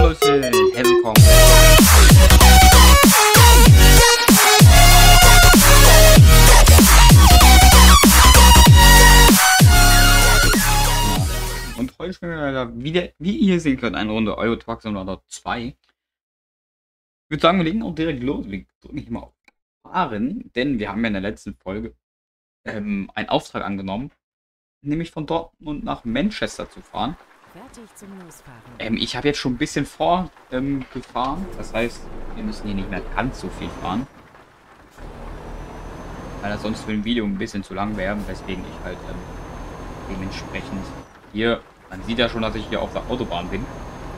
Leute, herzlich willkommen. Und heute spielen wir wieder, wie ihr sehen könnt, eine Runde Euro Truck Simulator 2. Ich würde sagen, wir legen auch direkt los. Wir drücken nicht mal auf Fahren, denn wir haben ja in der letzten Folge einen Auftrag angenommen, nämlich von Dortmund nach Manchester zu fahren. Fertig zum Losfahren. Ich habe jetzt schon ein bisschen gefahren, das heißt, wir müssen hier nicht mehr ganz so viel fahren, weil das sonst für ein Video ein bisschen zu lang wäre, weswegen ich halt dementsprechend hier, man sieht ja schon, dass ich hier auf der Autobahn bin,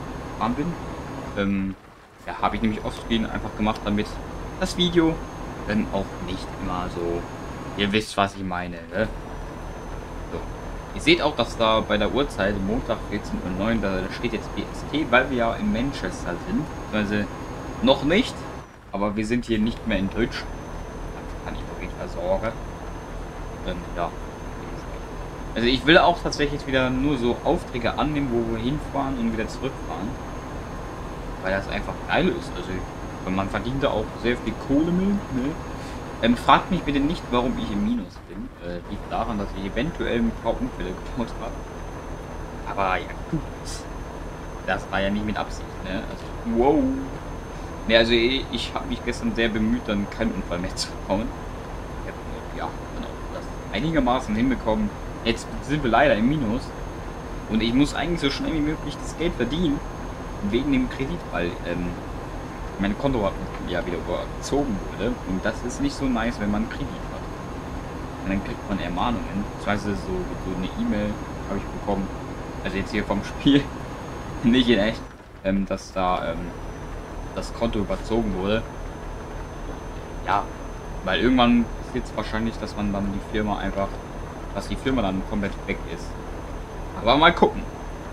ja, habe ich nämlich offscreen einfach gemacht, damit das Video dann auch nicht immer so, ihr wisst, was ich meine, ne? So. Ihr seht auch, dass da bei der Uhrzeit, Montag 14:09 Uhr, da steht jetzt BST, weil wir ja in Manchester sind. Also noch nicht, aber wir sind hier nicht mehr in Deutschland. Das kann ich auf jeden Fall sagen. Ja. Also ich will auch tatsächlich wieder nur so Aufträge annehmen, wo wir hinfahren und wieder zurückfahren. Weil das einfach geil ist. Also man verdient da auch sehr viel Kohle mit. Ne? Fragt mich bitte nicht, warum ich im Minus bin. Liegt daran, dass ich eventuell ein paar Unfälle gebaut habe. Aber ja gut. Das war ja nicht mit Absicht, ne? Also, wow. Ne, also ich habe mich gestern sehr bemüht, dann keinen Unfall mehr zu bauen. Ich habe ja genau das einigermaßen hinbekommen. Jetzt sind wir leider im Minus. Und ich muss eigentlich so schnell wie möglich das Geld verdienen. Wegen dem Kredit, weil mein Konto ja wieder überzogen wurde. Und das ist nicht so nice, wenn man einen Kredit hat. Und dann kriegt man Ermahnungen. Beziehungsweise so eine E-Mail habe ich bekommen. Also jetzt hier vom Spiel. Nicht in echt. Dass da das Konto überzogen wurde. Ja. Weil irgendwann ist jetzt wahrscheinlich, dass man dann die Firma einfach, dass die Firma dann komplett weg ist. Aber mal gucken.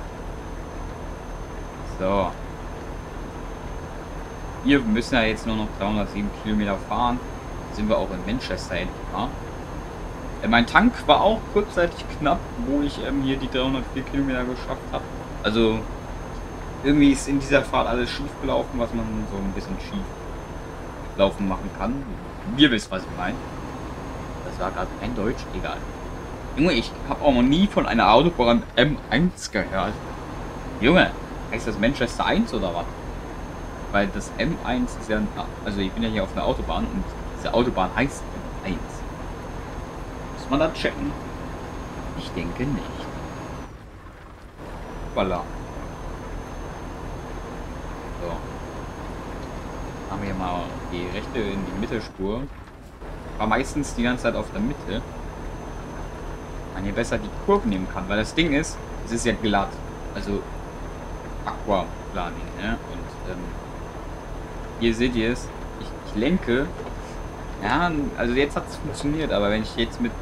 So. Wir müssen ja jetzt nur noch 307 Kilometer fahren. Sind wir auch in Manchester endlich. Mein Tank war auch kurzzeitig knapp, wo ich hier die 304 Kilometer geschafft habe. Also irgendwie ist in dieser Fahrt alles schief gelaufen, was man so ein bisschen schief laufen machen kann. Ihr wisst, was ich meine. Das war gerade kein Deutsch, egal. Junge, ich habe auch noch nie von einer Autobahn M1 gehört. Junge, heißt das Manchester 1 oder was? Weil das M1 ist ja, also ich bin ja hier auf einer Autobahn und diese Autobahn heißt M1. Muss man da checken? Ich denke nicht. Voila. So. Haben wir mal die rechte in die Mittelspur. War meistens die ganze Zeit auf der Mitte. Man hier besser die Kurven nehmen kann, weil das Ding ist, es ist ja glatt. Also Aquaplaning, ne? Und hier seht ihr es, ich lenke, ja, also jetzt hat es funktioniert, aber wenn ich jetzt mit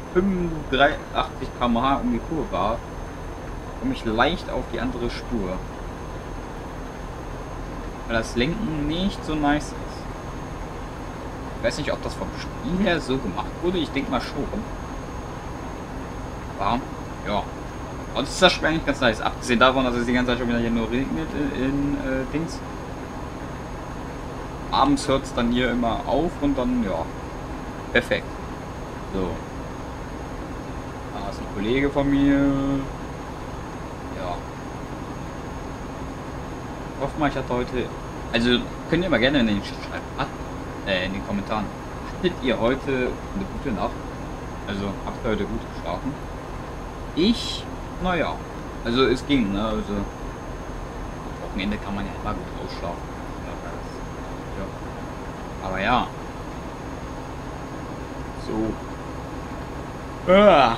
85 km/h um die Kurve war, komme ich leicht auf die andere Spur. Weil das Lenken nicht so nice ist. Ich weiß nicht, ob das vom Spiel her so gemacht wurde, ich denke mal schon. Aber, ja. Und ist das Spiel eigentlich ganz nice, abgesehen davon, dass es die ganze Zeit schon wieder hier nur regnet in Dings. Abends hört es dann hier immer auf und dann, ja, perfekt. So. Da ist ein Kollege von mir. Ja. Ich hoffe mal, ich hatte heute... Also, könnt ihr mal gerne in den Chat schreiben. In den Kommentaren. Hattet ihr heute eine gute Nacht? Also, habt ihr heute gut geschlafen? Ich, naja. Also, es ging, ne? Also, am Wochenende kann man ja immer gut ausschlafen. Aber ja. So.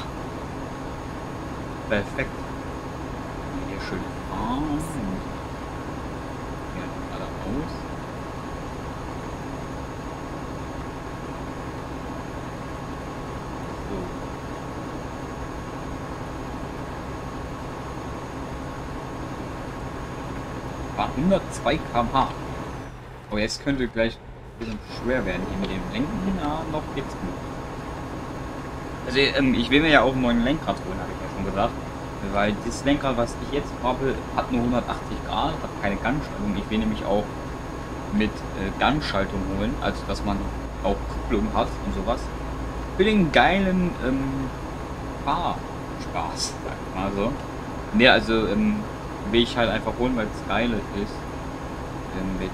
Perfekt. Hier schön fahren. Hier geradeaus. So. War 102 km/h. Oh, jetzt könnte gleich bisschen schwer werden hier mit dem Lenken. Ja, noch geht's gut. Also ich will mir ja auch einen neuen Lenkrad holen, habe ich ja schon gesagt. Weil das Lenkrad, was ich jetzt habe, hat nur 180 Grad, hat keine Gangschaltung. Ich will nämlich auch mit Gangschaltung holen, also dass man auch Kupplung hat und sowas. Für den geilen Fahrspaß, sag ich mal so. Ne, also will ich halt einfach holen, weil es geil ist. Mit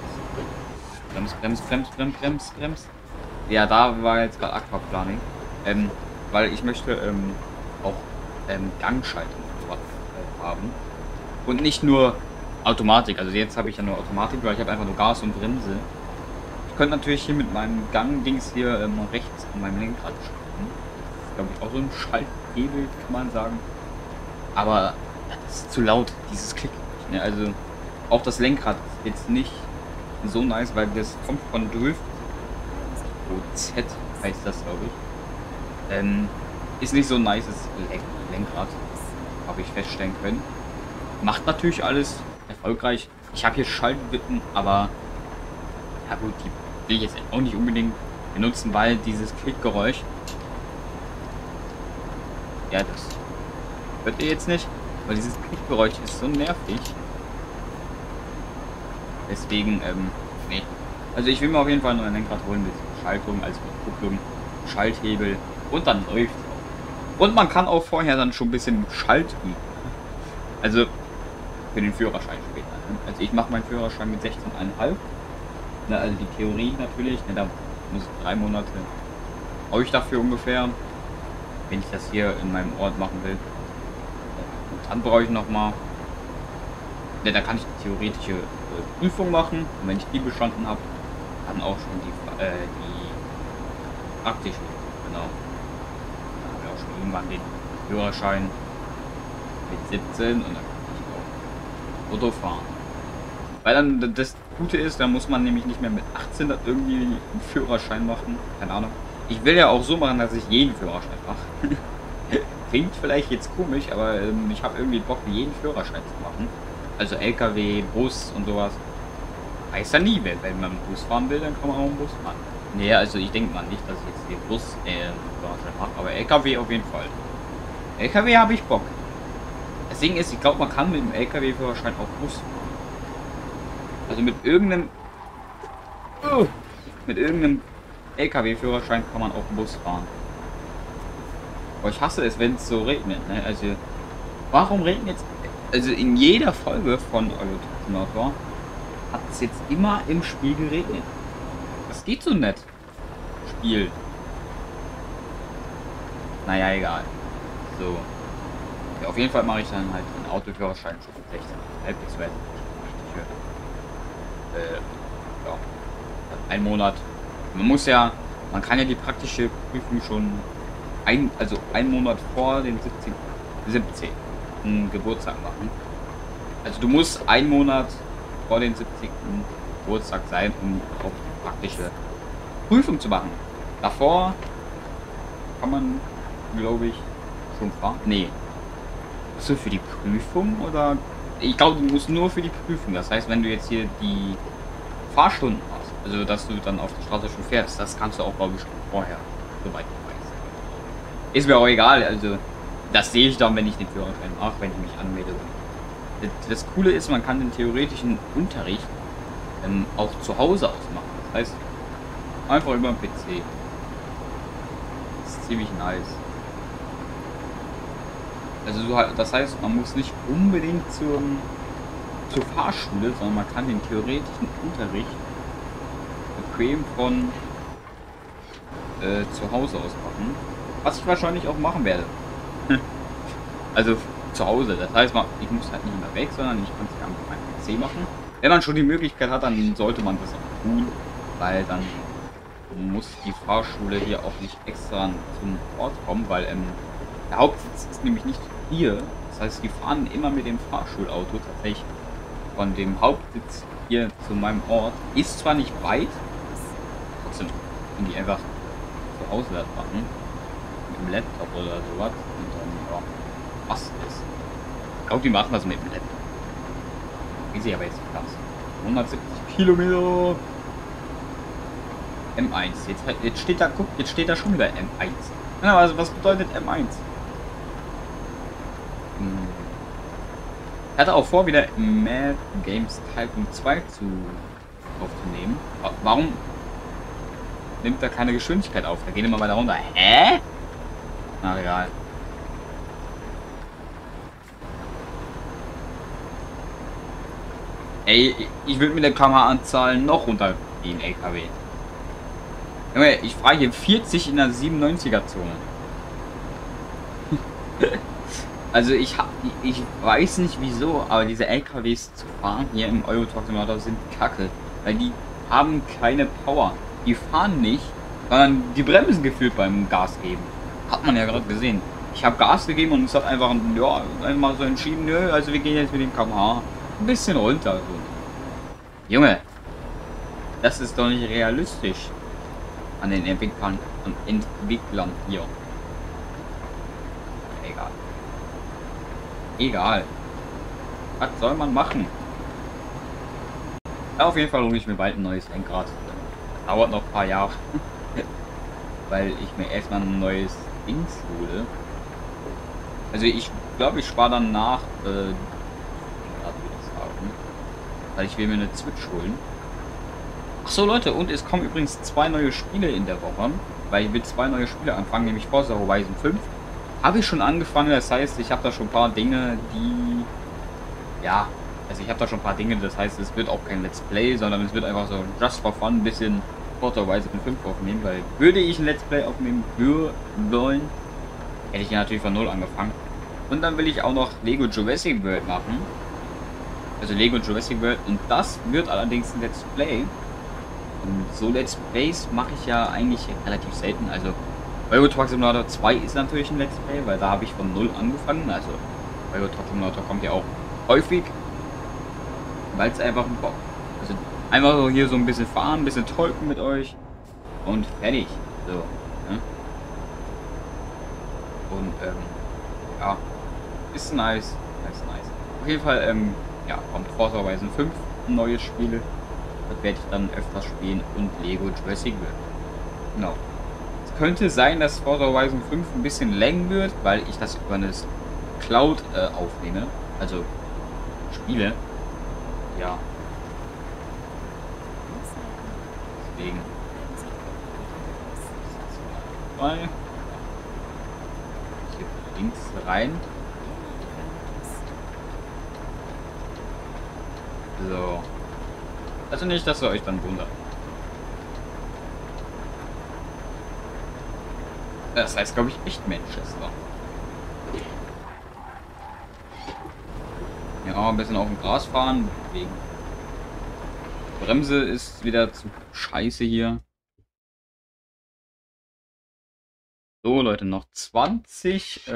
Brems. Ja, da war jetzt gerade Aquaplaning. Weil ich möchte auch Gangschaltung und sowas haben. Und nicht nur Automatik. Also jetzt habe ich ja nur Automatik, weil ich habe einfach nur Gas und Bremse. Ich könnte natürlich hier mit meinem Gang-Dings hier rechts an meinem Lenkrad schalten. Das ist, glaube ich, auch so ein Schalthebel, kann man sagen. Aber das ist zu laut, dieses Klick. Ne? Also auch das Lenkrad ist jetzt nicht so nice, weil das kommt von Drift. OZ heißt das, glaube ich. Ist nicht so ein nices Lenkrad, habe ich feststellen können. Macht natürlich alles erfolgreich. Ich habe hier Schaltwippen, aber ja gut, die will ich jetzt auch nicht unbedingt benutzen, weil dieses Klickgeräusch, ja, das hört ihr jetzt nicht, weil dieses Klickgeräusch ist so nervig. Deswegen, nee. Also ich will mir auf jeden Fall noch ein Lenkrad holen mit Schaltung, also mit Kupplung, Schalthebel und dann läuft es auch. Und man kann auch vorher dann schon ein bisschen Schalt üben. Also für den Führerschein später. Ne? Also ich mache meinen Führerschein mit 16,5. Ne, also die Theorie natürlich, ne, da muss ich 3 Monate brauche ich dafür ungefähr, wenn ich das hier in meinem Ort machen will. Und dann brauche ich nochmal, ne, da kann ich die theoretische Prüfung machen und wenn ich die bestanden habe, dann auch schon die praktische. Genau. Dann habe ich auch schon irgendwann den Führerschein mit 17 und dann kann ich auch Auto fahren. Weil dann das Gute ist, da muss man nämlich nicht mehr mit 18 irgendwie einen Führerschein machen. Keine Ahnung. Ich will ja auch so machen, dass ich jeden Führerschein mache. Klingt vielleicht jetzt komisch, aber ich habe irgendwie Bock, jeden Führerschein zu machen. Also LKW, Bus und sowas. Weiß ja nie, wenn man Bus fahren will, dann kann man auch einen Bus fahren. Nee, also ich denke mal nicht, dass ich jetzt den Bus Führerschein mache, aber LKW auf jeden Fall. LKW habe ich Bock. Das Ding ist, ich glaube, man kann mit dem LKW-Führerschein auch Bus fahren. Also mit irgendeinem LKW-Führerschein kann man auch Bus fahren. Aber ich hasse es, wenn es so regnet. Ne? Also warum regnet es? Also in jeder Folge von Euro hat es jetzt immer im Spiel geregnet. Das geht so nett. Spiel. Naja, egal. So. Ja, auf jeden Fall mache ich dann halt einen Autoführerschein schon mit 16. Das werde ja, ein Monat. Man kann ja die praktische Prüfung schon einen Monat vor dem 17. Geburtstag machen. Also du musst einen Monat vor dem 70. Geburtstag sein, um auch die praktische Prüfung zu machen. Davor kann man, glaube ich, schon fahren. Nee. Bist du für die Prüfung oder? Ich glaube, du musst nur für die Prüfung. Das heißt, wenn du jetzt hier die Fahrstunden hast, also dass du dann auf der Straße schon fährst, das kannst du auch, glaube ich, schon vorher, soweit du weißt. Ist mir auch egal, also das sehe ich dann, wenn ich den Führerschein mache, wenn ich mich anmelde. Das Coole ist, man kann den theoretischen Unterricht auch zu Hause aus machen. Das heißt, einfach über den PC. Das ist ziemlich nice. Also das heißt, man muss nicht unbedingt zur Fahrschule, sondern man kann den theoretischen Unterricht bequem von zu Hause aus machen. Was ich wahrscheinlich auch machen werde. Also zu Hause. Das heißt, ich muss halt nicht mehr weg, sondern ich kann es ja mit meinem PC machen. Wenn man schon die Möglichkeit hat, dann sollte man das auch tun, weil dann muss die Fahrschule hier auch nicht extra zum Ort kommen, weil der Hauptsitz ist nämlich nicht hier. Das heißt, die fahren immer mit dem Fahrschulauto tatsächlich von dem Hauptsitz hier zu meinem Ort. Ist zwar nicht weit, trotzdem können die einfach zu Hause das machen. Mit dem Laptop oder sowas. Und dann, ja, was ist. Ich glaube, die machen das mit dem Laptop. Wie sie aber jetzt nicht ganz. 170 Kilometer. M1. Jetzt steht da, guck, jetzt steht da schon wieder M1. Ja, also was bedeutet M1? Ich hatte auch vor, wieder Mad Games Tycoon 2 aufzunehmen. Warum nimmt er keine Geschwindigkeit auf? Da gehen immer weiter runter. Hä? Na egal. Ey, ich würde mit der Kameraanzahl noch runtergehen, LKW. Junge, ich fahre hier 40 in der 97er-Zone. Also ich weiß nicht wieso, aber diese LKWs zu fahren hier im Euro Truck Simulator sind kacke. Weil die haben keine Power. Die fahren nicht, sondern die bremsen gefühlt beim Gas geben. Hat man ja gerade gesehen. Ich habe Gas gegeben und es hat einfach, ja, einfach so entschieden, nö, also wir gehen jetzt mit dem km/h ein bisschen runter. So. Junge, das ist doch nicht realistisch an den Entwicklern hier. Egal. Egal. Was soll man machen? Ja, auf jeden Fall hole ich mir bald ein neues Lenkrad. Das dauert noch ein paar Jahre. Weil ich mir erstmal ein neues Dings hole. Also ich glaube, ich spare dann nach weil ich will mir eine Switch holen. Ach so Leute, und es kommen übrigens 2 neue Spiele in der Woche, weil ich will 2 neue Spiele anfangen, nämlich Forza Horizon 5. Habe ich schon angefangen, das heißt, ich habe da schon ein paar Dinge, die... Ja, also ich habe da schon ein paar Dinge, das heißt, es wird auch kein Let's Play, sondern es wird einfach so just for fun ein bisschen Forza Horizon 5 aufnehmen, weil würde ich ein Let's Play aufnehmen wollen, hätte ich ja natürlich von 0 angefangen. Und dann will ich auch noch Lego Jurassic World machen. Also Lego Jurassic World, und das wird allerdings ein Let's Play. Und so Let's Plays mache ich ja eigentlich relativ selten. Also Euro Truck Simulator 2 ist natürlich ein Let's Play, weil da habe ich von 0 angefangen. Also Euro Truck Simulator kommt ja auch häufig, weil es einfach ein Bock. Also einfach so hier so ein bisschen fahren, ein bisschen tolken mit euch und fertig. So. Ne? Und ja, ist nice. Auf jeden Fall ja, kommt Forza Horizon 5 neue Spiele. Das werde ich dann öfters spielen und Lego Jurassic World. Genau. Es könnte sein, dass Forza Horizon 5 ein bisschen länger wird, weil ich das über eine Cloud aufnehme. Also spiele. Ja. Deswegen. Hier links rein. So. Also nicht, dass ihr euch dann wundert. Das heißt, glaube ich, echt Manchester. Ja, ein bisschen auf dem Gras fahren. Wegen Bremse ist wieder zu scheiße hier. So, Leute, noch 20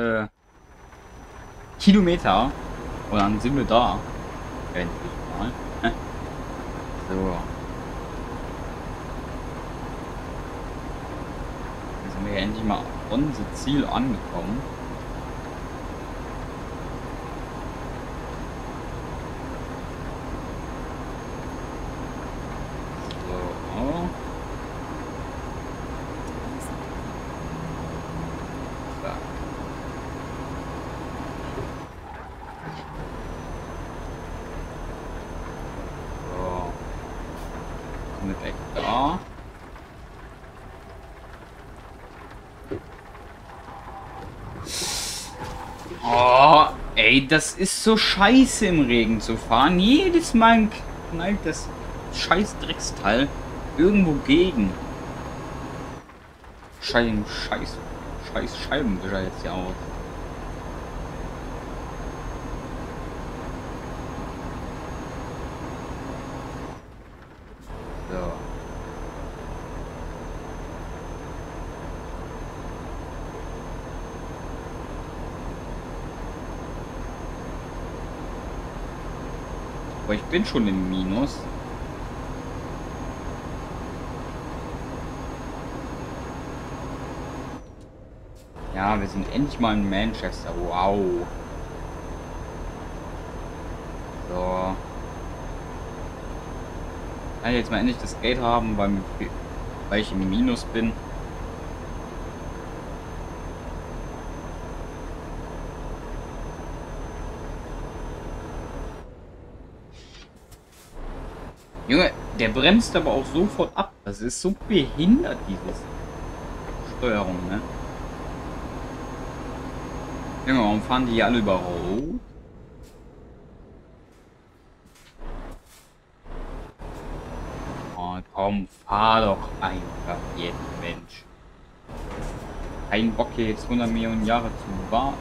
Kilometer. Und dann sind wir da. Endlich mal. So. Jetzt sind wir endlich mal an unser Ziel angekommen. So. Weg da. Oh, ey, das ist so scheiße im Regen zu fahren. Jedes Mal knallt das scheiß Drecksteil irgendwo gegen. Scheiß Scheibenwischer jetzt hier aus. So. Aber ich bin schon im Minus. Ja, wir sind endlich mal in Manchester. Wow. So. Kann ich jetzt mal endlich das Geld haben, weil ich im Minus bin. Junge, der bremst aber auch sofort ab. Das ist so behindert, dieses Steuerung, ne? Junge, warum fahren die hier alle über Rot? Oh, komm, fahr doch einfach jetzt, Mensch. Kein Bock hier jetzt 100 Millionen Jahre zu warten.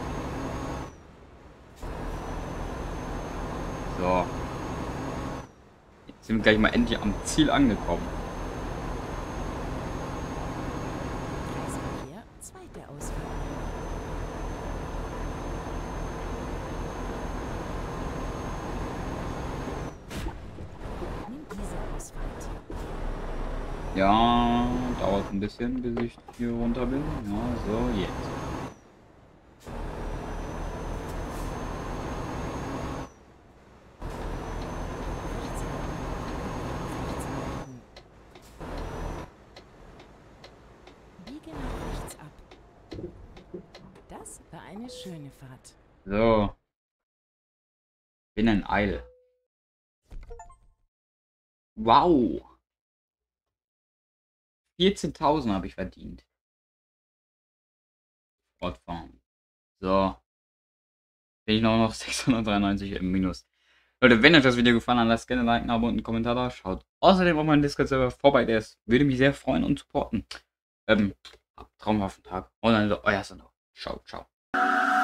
So. Jetzt sind wir gleich mal endlich am Ziel angekommen. Kreisverkehr, zweite Ausfahrt. Nimm diese Ausfahrt. Ja, dauert ein bisschen, bis ich hier runter bin. Ja, so, jetzt. Rechts halten. Biege nach rechts ab. Das war eine schöne Fahrt. So. Bin ein Eil. Wow. 14.000 habe ich verdient. Fortfahren. So. Bin ich noch 693 im Minus. Leute, wenn euch das Video gefallen hat, lasst gerne ein Like, ein Abo und einen Kommentar da. Schaut außerdem auf meinen Discord-Server vorbei, der ist. Würde mich sehr freuen und supporten. Habt traumhaften Tag. Und dann euer Sandro. Ciao, ciao.